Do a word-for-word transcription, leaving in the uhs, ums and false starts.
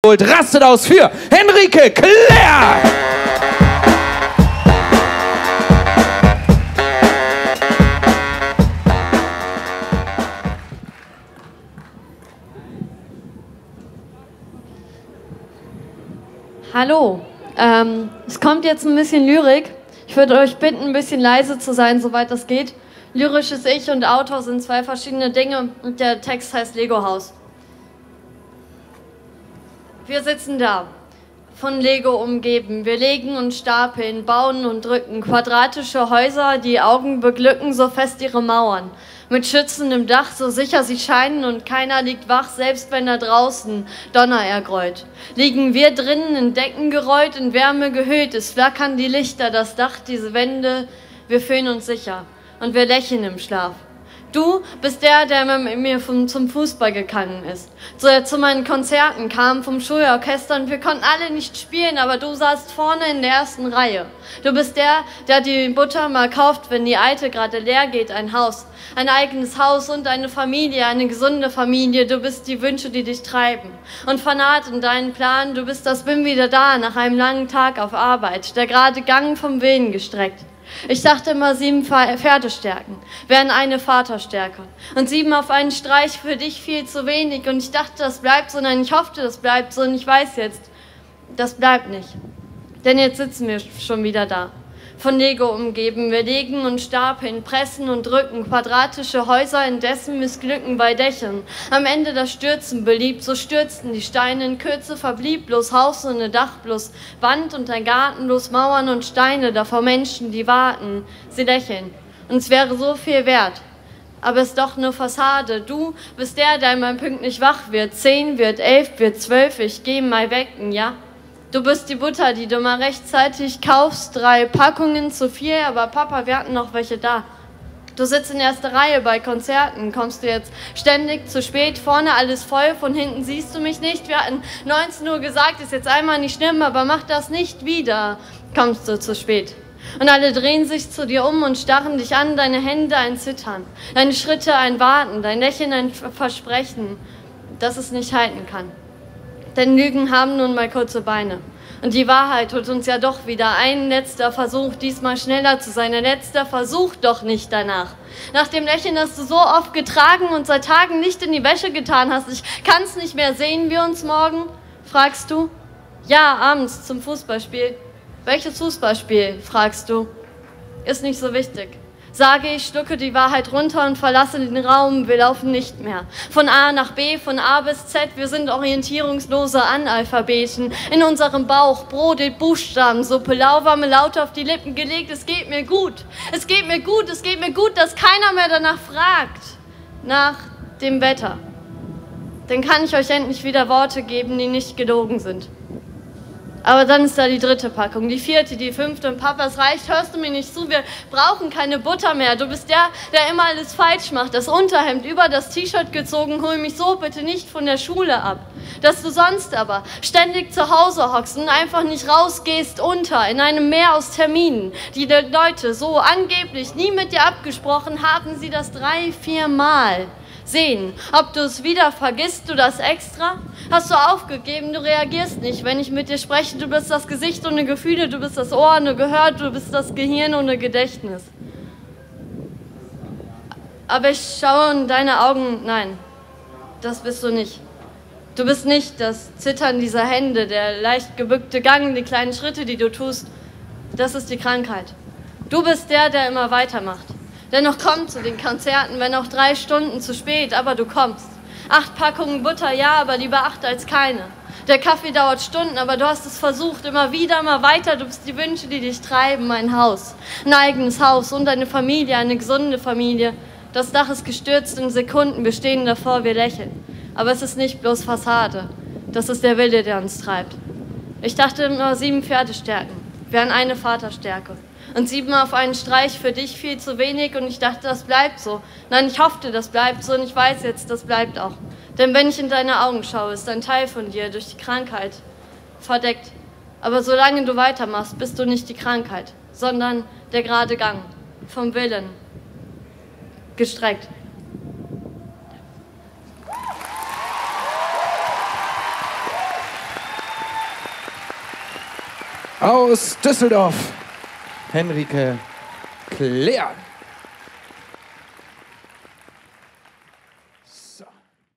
Rastet aus für Henrike Claire! Hallo, ähm, es kommt jetzt ein bisschen Lyrik. Ich würde euch bitten, ein bisschen leise zu sein, soweit das geht. Lyrisches Ich und Autor sind zwei verschiedene Dinge und der Text heißt Lego Haus. Wir sitzen da, von Lego umgeben. Wir legen und stapeln, bauen und drücken. Quadratische Häuser, die Augen beglücken, so fest ihre Mauern. Mit schützendem Dach, so sicher sie scheinen und keiner liegt wach, selbst wenn da draußen Donner ergrollt. Liegen wir drinnen in Decken gerollt, in Wärme gehüllt, es flackern die Lichter, das Dach, diese Wände, wir fühlen uns sicher und wir lächeln im Schlaf. Du bist der, der mit mir vom, zum Fußball gegangen ist. Zu, zu meinen Konzerten kam vom Schulorchester und wir konnten alle nicht spielen, aber du saßt vorne in der ersten Reihe. Du bist der, der die Butter mal kauft, wenn die alte gerade leer geht, ein Haus. Ein eigenes Haus und eine Familie, eine gesunde Familie. Du bist die Wünsche, die dich treiben. Und Fanat in deinen Plan, du bist das Bin wieder da nach einem langen Tag auf Arbeit, der gerade Gang vom Willen gestreckt. Ich dachte immer, sieben Pferdestärken wären eine Vaterstärke. Und sieben auf einen Streich für dich viel zu wenig. Und ich dachte, das bleibt so. Nein, ich hoffte, das bleibt so. Und ich weiß jetzt, das bleibt nicht. Denn jetzt sitzen wir schon wieder da. Von Lego umgeben. Wir legen und stapeln, pressen und drücken. Quadratische Häuser, indessen missglücken bei Dächern. Am Ende das Stürzen beliebt, so stürzten die Steine. In Kürze verblieb bloß Haus und eine Dach, bloß Wand und ein Garten, bloß Mauern und Steine. Davor Menschen, die warten, sie lächeln. Und es wäre so viel wert. Aber es ist doch nur Fassade. Du bist der, der immer pünktlich wach wird. Zehn wird, elf wird, zwölf. Ich geh mal wecken, ja? Du bist die Butter, die du mal rechtzeitig kaufst, drei Packungen zu viel, aber Papa, wir hatten noch welche da. Du sitzt in erster Reihe bei Konzerten, kommst du jetzt ständig zu spät, vorne alles voll, von hinten siehst du mich nicht. Wir hatten neunzehn Uhr gesagt, ist jetzt einmal nicht schlimm, aber mach das nicht wieder, kommst du zu spät. Und alle drehen sich zu dir um und starren dich an, deine Hände ein Zittern, deine Schritte ein Warten, dein Lächeln ein Versprechen, das es nicht halten kann. Denn Lügen haben nun mal kurze Beine. Und die Wahrheit holt uns ja doch wieder. Ein letzter Versuch, diesmal schneller zu sein. Ein letzter Versuch doch nicht danach. Nach dem Lächeln, das du so oft getragen und seit Tagen nicht in die Wäsche getan hast. Ich kann's nicht mehr. Sehen wir uns morgen? Fragst du? Ja, abends zum Fußballspiel. Welches Fußballspiel? Fragst du. Ist nicht so wichtig. Sage ich, schlucke die Wahrheit runter und verlasse den Raum, wir laufen nicht mehr. Von A nach B, von A bis Z, wir sind orientierungslose Analphabeten. In unserem Bauch brodelt Buchstabensuppe, lauwarme Laute auf die Lippen gelegt. Es geht mir gut, es geht mir gut, es geht mir gut, dass keiner mehr danach fragt. Nach dem Wetter. Dann kann ich euch endlich wieder Worte geben, die nicht gelogen sind. Aber dann ist da die dritte Packung, die vierte, die fünfte und Papa, es reicht, hörst du mir nicht zu, wir brauchen keine Butter mehr. Du bist der, der immer alles falsch macht, das Unterhemd über das T-Shirt gezogen, hol mich so bitte nicht von der Schule ab. Dass du sonst aber ständig zu Hause hockst und einfach nicht rausgehst unter, in einem Meer aus Terminen. Die Leute so angeblich nie mit dir abgesprochen haben, sie das drei, vier Mal sehen. Ob du es wieder vergisst, du das extra? Hast du aufgegeben, du reagierst nicht, wenn ich mit dir spreche. Du bist das Gesicht ohne Gefühle, du bist das Ohr ohne Gehör, du bist das Gehirn ohne Gedächtnis. Aber ich schaue in deine Augen, nein, das bist du nicht. Du bist nicht das Zittern dieser Hände, der leicht gebückte Gang, die kleinen Schritte, die du tust. Das ist die Krankheit. Du bist der, der immer weitermacht. Der noch kommt zu den Konzerten, wenn auch drei Stunden zu spät, aber du kommst. Acht Packungen Butter, ja, aber lieber acht als keine. Der Kaffee dauert Stunden, aber du hast es versucht, immer wieder, immer weiter. Du bist die Wünsche, die dich treiben, ein Haus, ein eigenes Haus und eine Familie, eine gesunde Familie. Das Dach ist gestürzt, in Sekunden, wir stehen davor, wir lächeln. Aber es ist nicht bloß Fassade, das ist der Wille, der uns treibt. Ich dachte immer, sieben Pferdestärken wären eine Vaterstärke. Und sieben auf einen Streich für dich viel zu wenig und ich dachte, das bleibt so. Nein, ich hoffte, das bleibt so und ich weiß jetzt, das bleibt auch. Denn wenn ich in deine Augen schaue, ist ein Teil von dir durch die Krankheit verdeckt. Aber solange du weitermachst, bist du nicht die Krankheit, sondern der gerade Gang, vom Willen gestreckt. Aus Düsseldorf, Henrike Kleer.